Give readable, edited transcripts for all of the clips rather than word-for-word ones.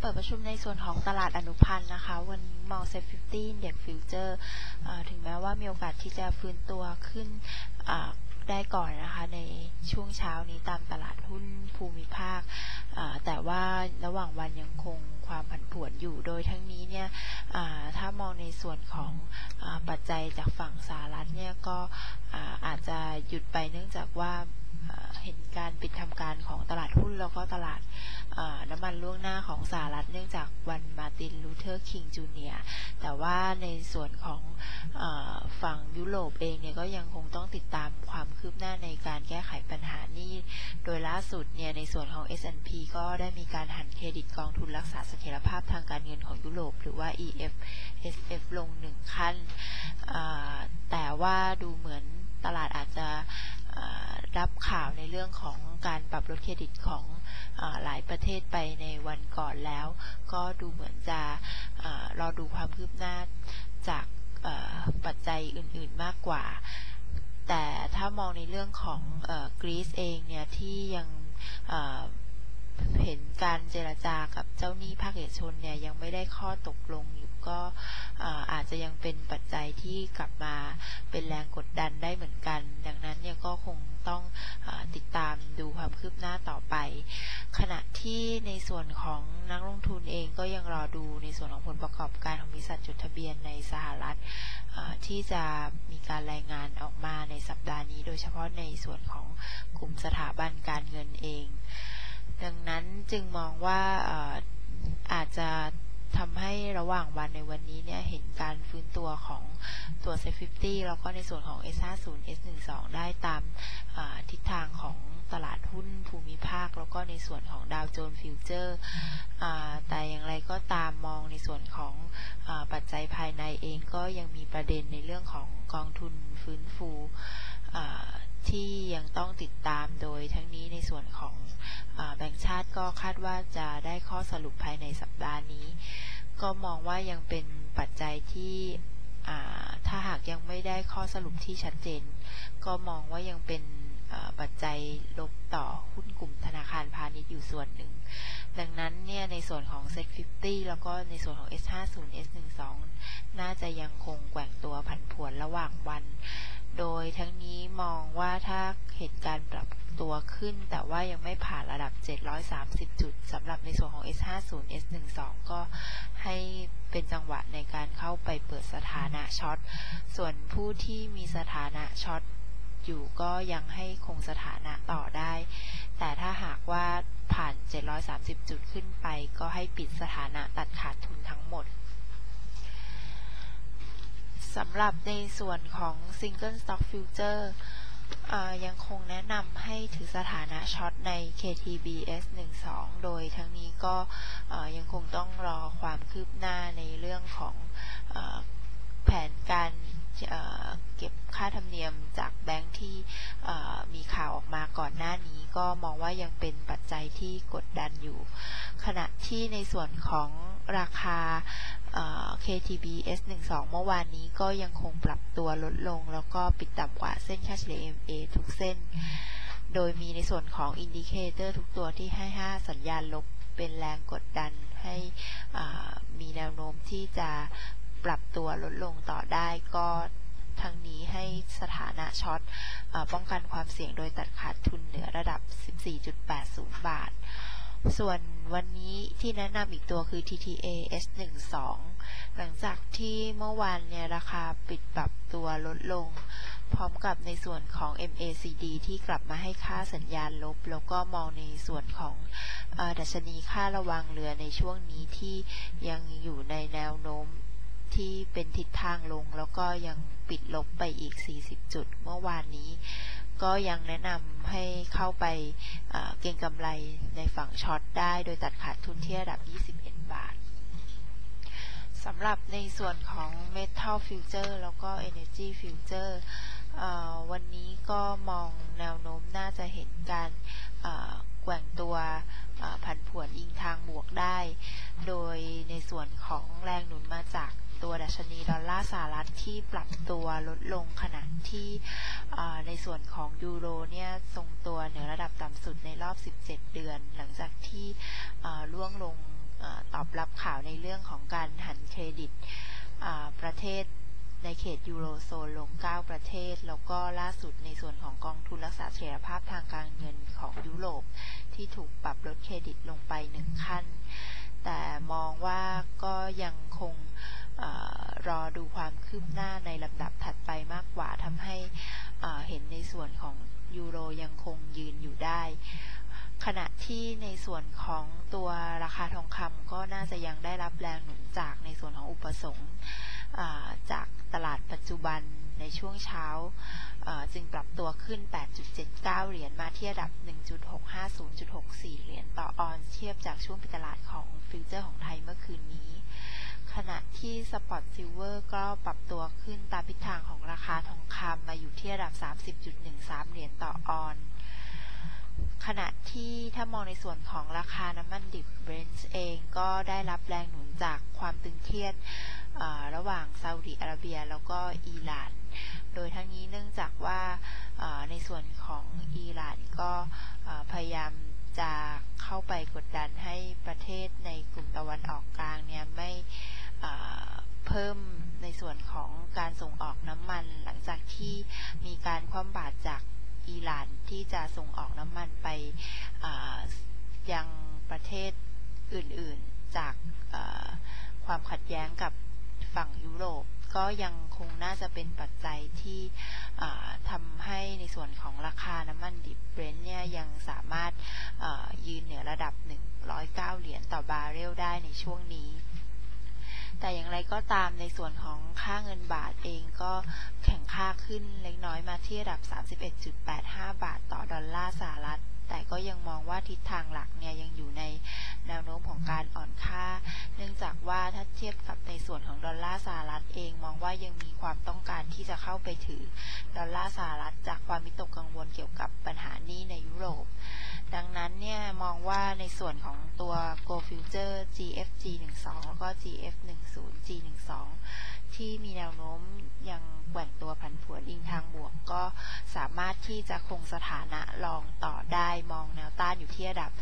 ปิดประชุมในส่วนของตลาดอนุพันธ์นะคะวันนี้มองเซ็ต50 Index Future ถึงแม้ว่ามีโอกาสที่จะฟื้นตัวขึ้นได้ก่อนนะคะในช่วงเช้านี้ตามตลาดหุ้นภูมิภาคแต่ว่าระหว่างวันยังคงความผันผวนอยู่โดยทั้งนี้เนี่ยถ้ามองในส่วนของปัจจัยจากฝั่งสหรัฐเนี่ยก็อาจจะหยุดไปเนื่องจากว่าเห็นการปิดทำการของตลาดหุ้นแล้วก็ตลาดน้ำมันล่วงหน้าของสหรัฐเนื่องจากวันมาร์ตินลูเทอร์คิงจูเนียร์แต่ว่าในส่วนของฝั่งยุโรปเองเนี่ยก็ยังคงต้องติดตามความคืบหน้าในการแก้ไขปัญหานี้โดยล่าสุดเนี่ยในส่วนของ S&P ก็ได้มีการหันเครดิตกองทุนรักษาเสถียรภาพทางการเงินของยุโรปหรือว่า EFSF ลง1 ขั้นแต่ว่าดูเหมือนตลาดอาจจะรับข่าวในเรื่องของการปรับลดเครดิตของหลายประเทศไปในวันก่อนแล้วก็ดูเหมือนจะรอดูความคืบหน้าจากปัจจัยอื่นๆมากกว่าแต่ถ้ามองในเรื่องของกรีซเองเนี่ยที่ยังเห็นการเจรจากับเจ้าหนี้ภาคเอกชนเนี่ยยังไม่ได้ข้อตกลงอยู่ก็อาจจะยังเป็นปัจจัยที่กลับมาเป็นแรงกดดันได้เหมือนกันดังนั้นเนี่ยก็คงต้องติดตามดูความคืบหน้าต่อไปขณะที่ในส่วนของนักลงทุนเองก็ยังรอดูในส่วนของผลประกอบการของบริษัทจดทะเบียนในสหรัฐที่จะมีการรายงานออกมาในสัปดาห์นี้โดยเฉพาะในส่วนของกลุ่มสถาบันการเงินเองดังนั้นจึงมองว่าอาจจะทำให้ระหว่างวันในวันนี้เนี่ยเห็นการฟื้นตัวของตัวเซ็ต50แล้วก็ในส่วนของ S50 S12 ได้ตามทิศทางของตลาดหุ้นภูมิภาคแล้วก็ในส่วนของดาวโจนส์ฟิวเจอร์แต่อย่างไรก็ตามมองในส่วนของปัจจัยภายในเองก็ยังมีประเด็นในเรื่องของกองทุนฟื้นฟูที่ยังต้องติดตามโดยทั้งนี้ในส่วนของแบงก์ชาติก็คาดว่าจะได้ข้อสรุปภายในสัปดาห์นี้ก็มองว่ายังเป็นปัจจัยที่ถ้าหากยังไม่ได้ข้อสรุปที่ชัดเจนก็มองว่ายังเป็นปัจจัยลบต่อหุ้นกลุ่มธนาคารพาณิชย์อยู่ส่วนหนึ่งดังนั้นเนี่ยในส่วนของ Set 50แล้วก็ในส่วนของ S50 S12 น่าจะยังคงแกว่งตัวผันผวนระหว่างวันโดยทั้งนี้มองว่าถ้าเหตุการณ์ปรับตัวขึ้นแต่ว่ายังไม่ผ่านระดับ730จุดสำหรับในส่วนของ S50 S12 ก็ให้เป็นจังหวะในการเข้าไปเปิดสถานะช็อตส่วนผู้ที่มีสถานะช็อตอยู่ก็ยังให้คงสถานะต่อได้แต่ถ้าหากว่าผ่าน730จุดขึ้นไปก็ให้ปิดสถานะตัดขาดทุนทั้งหมดสำหรับในส่วนของ Single Stock Future ยังคงแนะนำให้ถือสถานะช็อตใน KTBS12 โดยทั้งนี้ก็ยังคงต้องรอความคืบหน้าในเรื่องของแผนการเก็บค่าธรรมเนียมจากแบงค์ที่มีข่าวออกมาก่อนหน้านี้ก็มองว่ายังเป็นปัจจัยที่กดดันอยู่ขณะที่ในส่วนของราคาKTB S12 เมื่อวานนี้ก็ยังคงปรับตัวลดลงแล้วก็ปิดต่ำกว่าเส้นค่าเฉลี่ย EMA ทุกเส้นโดยมีในส่วนของอินดิเคเตอร์ทุกตัวที่ให้5สัญญาณลบเป็นแรงกดดันให้มีแนวโน้มที่จะปรับตัวลดลงต่อได้ก็ทั้งนี้ให้สถานะช็อตป้องกันความเสี่ยงโดยตัดขาดทุนเหนือระดับ 14.80 บาทส่วนวันนี้ที่แนะนำอีกตัวคือ TTA S12 หลังจากที่เมื่อวานเนี่ยราคาปิดปรับตัวลดลงพร้อมกับในส่วนของ MACD ที่กลับมาให้ค่าสัญญาณลบแล้วก็มองในส่วนของดัชนีค่าระวังเรือในช่วงนี้ที่ยังอยู่ในแนวโน้มที่เป็นทิศทางลงแล้วก็ยังปิดลบไปอีก40จุดเมื่อวานนี้ก็ยังแนะนำให้เข้าไปเก็งกำไรในฝั่งช็อตได้โดยตัดขาดทุนที่ระดับ21 บาทสำหรับในส่วนของ Metal Future แล้วก็ Energy Future วันนี้ก็มองแนวโน้มน่าจะเห็นการแกว่งตัวผันผวนอิงทางบวกได้โดยในส่วนของแรงหนุนมาจากตัวดัชนีดอลลาร์สหรัฐที่ปรับตัวลดลงขณะที่ในส่วนของยูโรเนี่ยทรงตัวเหนือระดับต่ำสุดในรอบ17 เดือนหลังจากที่ร่วงลงตอบรับข่าวในเรื่องของการหันเครดิตประเทศในเขตยูโรโซนลง9ประเทศแล้วก็ล่าสุดในส่วนของกองทุนรักษาเสถียรภาพทางการเงินของยุโรปที่ถูกปรับลดเครดิตลงไป1ขั้นแต่มองว่าก็ยังคงรอดูความคืบหน้าในลำดับถัดไปมากกว่าทำให้เห็นในส่วนของยูโรยังคงยืนอยู่ได้ขณะที่ในส่วนของตัวราคาทองคำก็น่าจะยังได้รับแรงหนุนจากในส่วนของอุปสงค์จากตลาดปัจจุบันในช่วงเช้าจึงปรับตัวขึ้น 8.79 เหรียญมาที่ระดับ 1.650.64 เหรียญต่อออนซ์เทียบจากช่วงปิดตลาดของฟิวเจอร์ของไทยเมื่อคืนนี้ขณะที่สปอตซิลเวอร์ก็ปรับตัวขึ้นตามทิศทางของราคาทองคำมาอยู่ที่ระดับ 30.13 เหรียญต่อออนซ์ขณะที่ถ้ามองในส่วนของราคาน้ำมันดิบเบรนท์เองก็ได้รับแรงหนุนจากความตึงเครียดระหว่างซาอุดิอาระเบียแล้วก็อิหร่านโดยทั้งนี้เนื่องจากว่าในส่วนของอิหร่านก็พยายามจะเข้าไปกดดันให้ประเทศในกลุ่มตะวันออกกลางเนี่ยไม่เพิ่มในส่วนของการส่งออกน้ำมันหลังจากที่มีการคว่ำบาตรจากอิหร่านที่จะส่งออกน้ำมันไปยังประเทศอื่นๆจากความขัดแย้งกับฝั่งยุโรปก็ยังคงน่าจะเป็นปัจจัยที่ทำให้ในส่วนของราคาน้ำมันดิบเบรนท์เนี่ยยังสามารถยืนเหนือระดับ109เหรียญต่อบาร์เรลได้ในช่วงนี้แต่อย่างไรก็ตามในส่วนของค่าเงินบาทเองก็แข็งค่าขึ้นเล็กน้อยมาที่ระดับ 31.85 บาทต่อดอลลาร์สหรัฐแต่ก็ยังมองว่าทิศทางหลักเนี่ยยังอยู่ในแนวโน้มของการอ่อนค่าเนื่องจากว่าถ้าเทียบกับในส่วนของดอลลาร์สหรัฐเองมองว่ายังมีความต้องการที่จะเข้าไปถือดอลลาร์สหรัฐจากความวิตกกังวลเกี่ยวกับปัญหาหนี้ในยุโรปดังนั้นเนี่ยมองว่าในส่วนของตัว Gold Future GFG12 แล้วก็ GF10G12 ที่มีแนวโน้มยังแกว่งตัวผันผวนอิงทางบวกก็สามารถที่จะคงสถานะรองต่อได้มองแนวต้านอยู่ที่ระดับ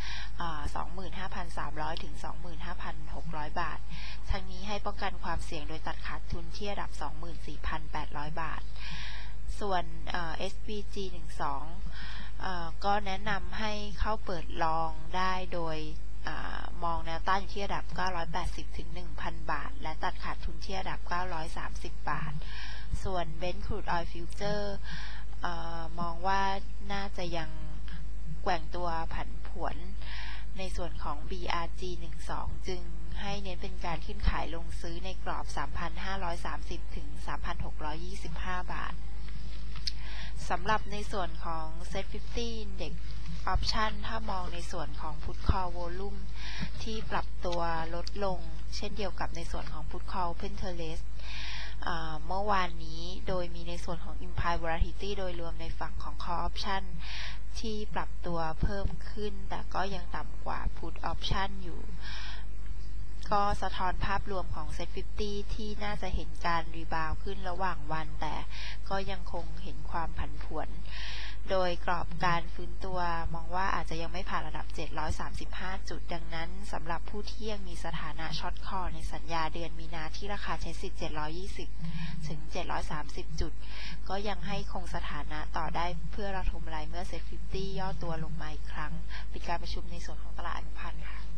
25,300 ถึง 25,600 บาททั้งนี้ให้ป้องกันความเสี่ยงโดยตัดขาดทุนที่ระดับ 24,800 บาทส่วนSPG12ก็แนะนำให้เข้าเปิดลองได้โดยมองแนวต้านอยู่ที่ระดับ 980 ถึง 1,000 บาทและตัดขาดทุนที่ระดับ 930 บาทส่วน Brent Crude Oil Future มองว่าน่าจะยังแกว่งตัวผันผวนในส่วนของ BRG12 จึงให้เน้นเป็นการขึ้นขายลงซื้อในกรอบ 3,530 ถึง 3,625 บาทสำหรับในส่วนของ Set50 Index Option ถ้ามองในส่วนของ Put Call Volume ที่ปรับตัวลดลงเช่นเดียวกับในส่วนของ Put Call Open Interest เมื่อวานนี้โดยมีในส่วนของ Implied Volatility โดยรวมในฝั่งของ Call Option ที่ปรับตัวเพิ่มขึ้นแต่ก็ยังต่ำกว่า Put Option อยู่ก็สะท้อนภาพรวมของ Set50 ที่น่าจะเห็นการรีบาวขึ้นระหว่างวันแต่ก็ยังคงเห็นความผันผวนโดยกรอบการฟื้นตัวมองว่าอาจจะยังไม่ผ่านระดับ735จุดดังนั้นสำหรับผู้ที่ยังมีสถานะช็อตคอในสัญญาเดือนมีนาที่ราคาใช้สิทธิ์720ถึง730จุดก็ยังให้คงสถานะต่อได้เพื่อรับทุนกำไรเมื่อ Set50 ย่อตัวลงมาอีกครั้งปิดการประชุมในส่วนของตลาดอนุพันธ์ค่ะ